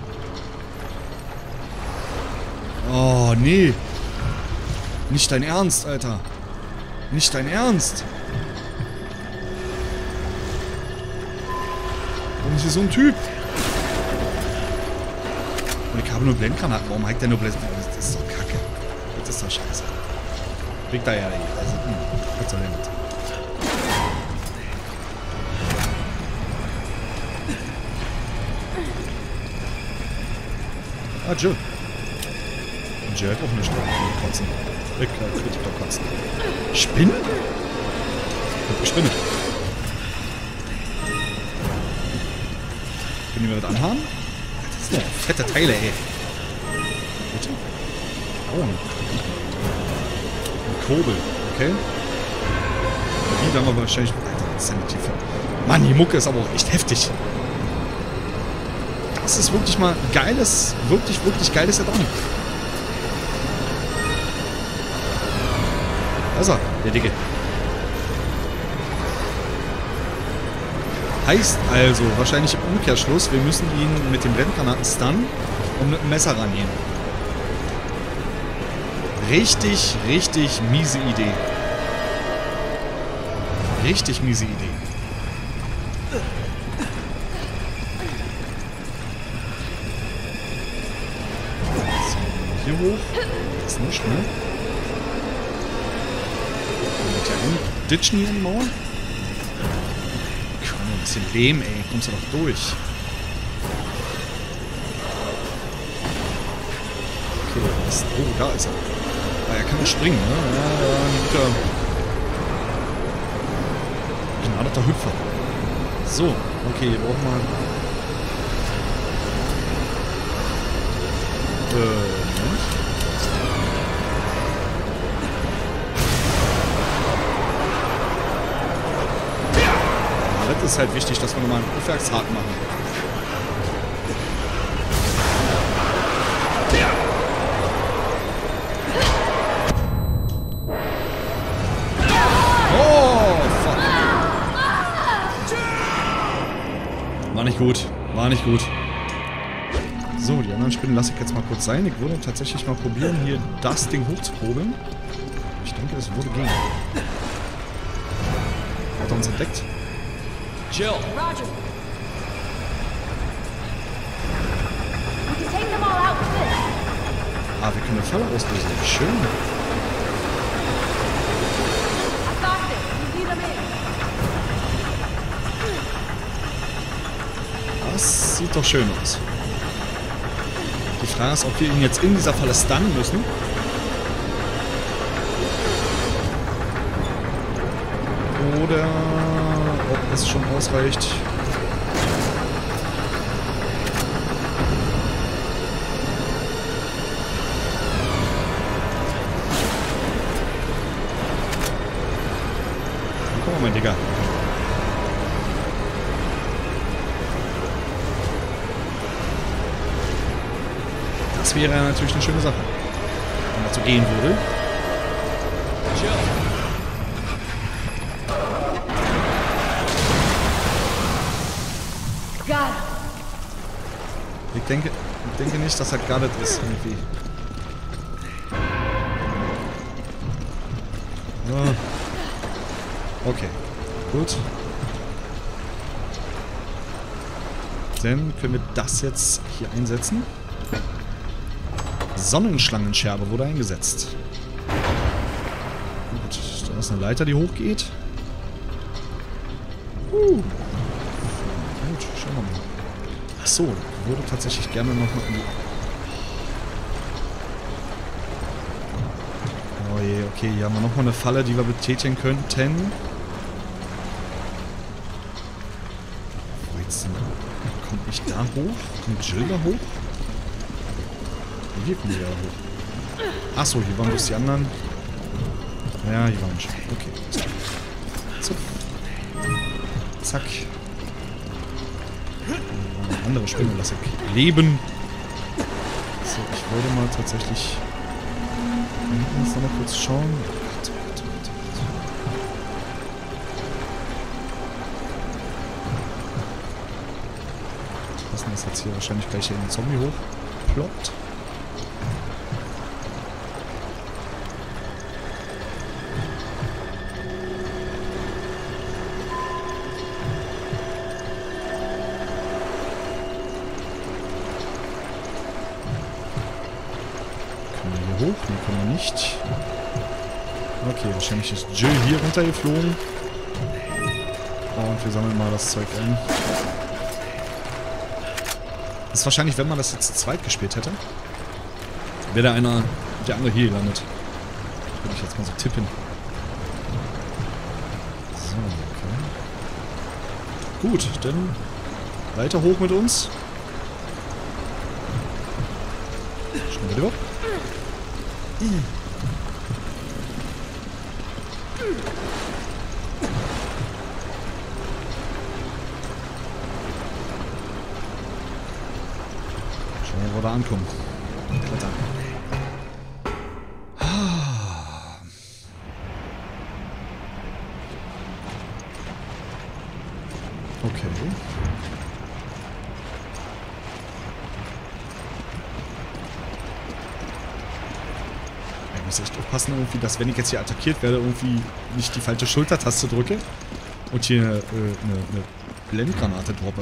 Oh, nee. Nicht dein Ernst, Alter. Nicht dein Ernst. Warum ist hier so ein Typ? Und ich habe nur Blendgranaten. Warum hat der nur Blendgranaten? Das ist doch kacke. Das ist doch scheiße. Kriegt da ja hier. Also, hm, was soll denn das? Ah, Jill. Und Jill hat auch nicht kotzen. Ich kann richtig doch kotzen. Spinnen? Ich hab gespinnet. Können die mir was anhaben? Das sind ja fette Teile, ey. Bitte? Oh. Ein Kurbel, okay. Die werden wir wahrscheinlich... Alter, das ist ja nicht tiefer. Mann, die Mucke ist aber auch echt heftig. Das ist wirklich mal geiles, wirklich, wirklich geiles Add-on. Da ist er, der Dicke. Heißt also, wahrscheinlich im Umkehrschluss, wir müssen ihn mit dem Blendgranaten stunnen und mit dem Messer rangehen. Richtig, richtig miese Idee. Richtig miese Idee. Hier hoch. Das ist nicht, ne? Mit der Ditchen hier in die Mauer. Komm, ein bisschen Lehm, ey. Kommst du doch durch. Okay, was ist... Oh, da ist er. Ah, er kann ja springen, ne? Ja, ja, ein guter... Gnadeter Hüpfer. So, okay, brauchen wir... Äh... Das ist halt wichtig, dass wir nochmal einen Aufwärtshaken machen. Oh, fuck. War nicht gut. War nicht gut. So, die anderen Spinnen lasse ich jetzt mal kurz sein. Ich würde tatsächlich mal probieren, hier das Ding hochzukurbeln. Ich denke, es würde gehen. Hat er uns entdeckt? Jill. Roger. We can take them all out with this. Ah, wir können eine Falle auslösen. Schön. I got this. You lead them in. Das sieht doch schön aus. Die Frage ist, ob wir ihn jetzt in dieser Falle stunnen müssen. Oder ob es schon ausreicht. mein Digga. Das wäre ja natürlich eine schöne Sache. Wenn das so gehen würde. Jill. Got him. Ich denke, ich denke nicht, dass er guarded ist irgendwie. Oh. Okay, gut. Dann können wir das jetzt hier einsetzen. Sonnenschlangenscherbe wurde eingesetzt. Gut, da ist eine Leiter, die hochgeht. Uh. Gut, schauen wir mal. Achso, ich würde tatsächlich gerne noch mal in die... Oh je, okay, hier haben wir nochmal eine Falle, die wir betätigen könnten. Wo jetzt denn? Kommt nicht da hoch? Kommt Jill da hoch? Hier kommen wir ja hoch. Achso, hier waren bloß die anderen. Ja, hier waren wir schon. Okay. So. Zack. Eine andere Spinne lasse ich leben. So, ich würde mal tatsächlich... Wir müssen noch mal kurz schauen. Was ist denn das jetzt hier? Wahrscheinlich gleich hier in den Zombie hochploppt. Hoch, ne, können wir nicht. Okay, wahrscheinlich ist Jill hier runtergeflogen. Und wir sammeln mal das Zeug ein. Das ist wahrscheinlich, wenn man das jetzt zu zweit gespielt hätte, wäre der einer, der andere hier gelandet. Würde ich jetzt mal so tippen. So, okay. Gut, dann weiter hoch mit uns. Schnell wieder. Mhm. Schauen wir, wo wir ankommen. Klettern. Okay. Ich muss echt aufpassen, irgendwie, dass wenn ich jetzt hier attackiert werde, irgendwie nicht die falsche Schultertaste drücke und hier äh, eine, eine Blendgranate droppe.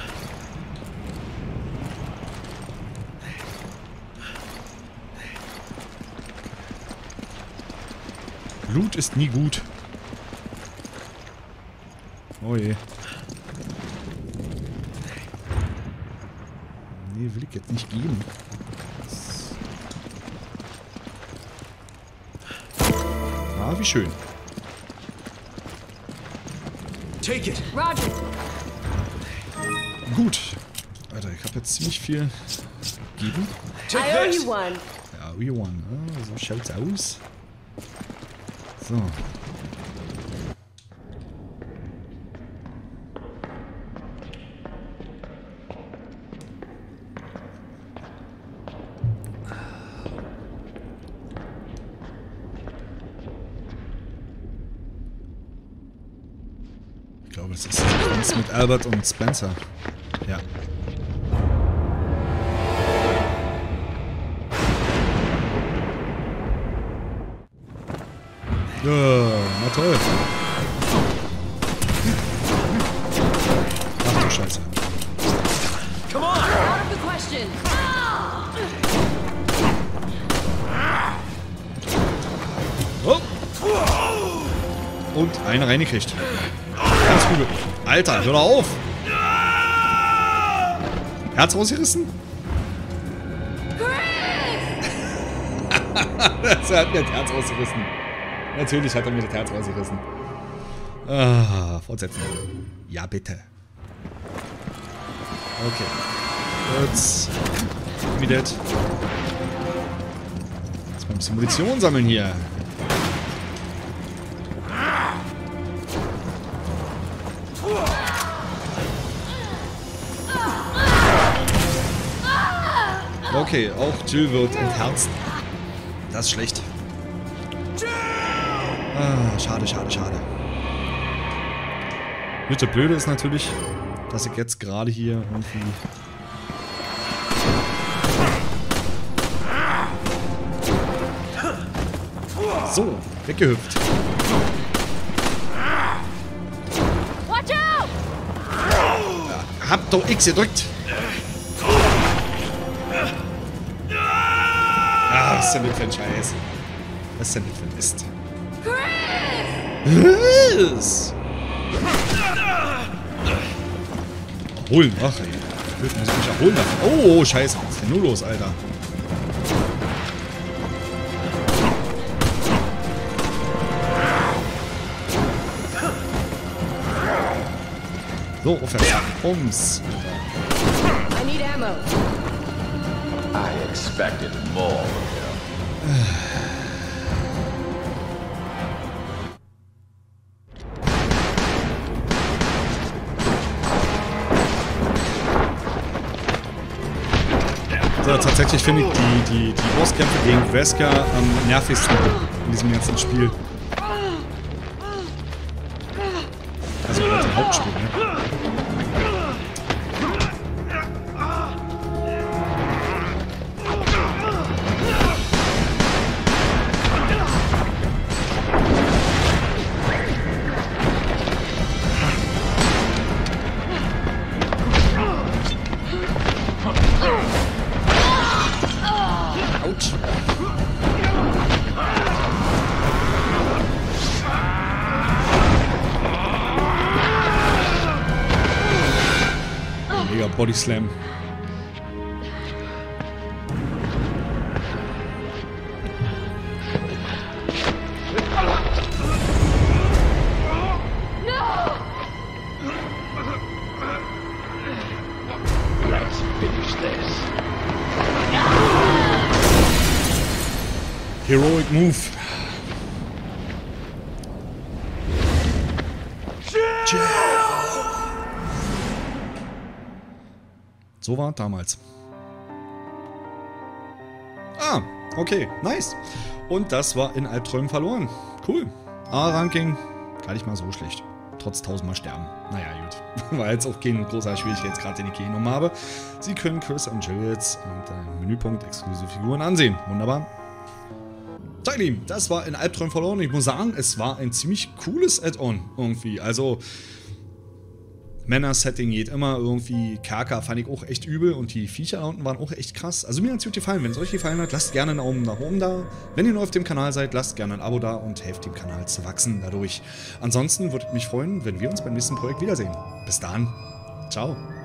Blut ist nie gut. Oh je. Nee, will ich jetzt nicht geben. Ah, wie schön. Take it. Roger. Gut. Alter, ich habe jetzt ziemlich viel gegeben. I Take owe this. you one. Ja, we won. Ah, so schaut's aus. So. Ich glaube, es ist die Sequenz mit Albert und Spencer. Ja. Ja, na toll. Ach du Scheiße. Come on. Out of the question. Oh. Und eine reingekriegt. Ganz gut. Alter, hör doch auf. Herz rausgerissen? Er hat mir das Herz rausgerissen. Natürlich hat er mir das Herz rausgerissen. Ah, fortsetzen. Ja, bitte. Okay. Jetzt. Wieder. Jetzt mal ein bisschen Munition sammeln hier. Okay, auch Jill wird entherzt. Das ist schlecht. Ah, schade, schade, schade. Bitte, blöde ist natürlich, dass ich jetzt gerade hier irgendwie... So, weggehüpft. Watch out! Ja, hab doch X gedrückt. Ah, was ist denn das für ein Scheiß? Was ist denn das für ein Mist? Chris! Erholen, ach ey. Ich muss mich erholen davon. Oh, scheiße. Was ist denn nur los, Alter? So, aufwärts. Ums. I need ammo. I expected more. So, tatsächlich finde ich die, die, die Bosskämpfe gegen Wesker am nervigsten in diesem ganzen Spiel. Also halt im Hauptspiel, ne? Autsch. Mega Body Slam. Let's finish this. Heroic Move. So war damals. Ah, okay, nice. Und das war in Albträumen verloren. Cool. A-Ranking, gar nicht mal so schlecht. Trotz tausendmal sterben. Naja, gut. War jetzt auch kein großer Schwierigkeitsgrad, den ich hier genommen habe. Sie können Chris und Jill jetzt unter dem Menüpunkt exklusive Figuren ansehen. Wunderbar. So, ihr Lieben, das war in Albträumen verloren. Ich muss sagen, es war ein ziemlich cooles Add-on irgendwie. Also, Männer-Setting geht immer irgendwie. Kerker fand ich auch echt übel und die Viecher da unten waren auch echt krass. Also mir hat es gut gefallen. Wenn es euch gefallen hat, lasst gerne einen Daumen nach oben da. Wenn ihr neu auf dem Kanal seid, lasst gerne ein Abo da und helft dem Kanal zu wachsen dadurch. Ansonsten würde ich mich freuen, wenn wir uns beim nächsten Projekt wiedersehen. Bis dann. Ciao.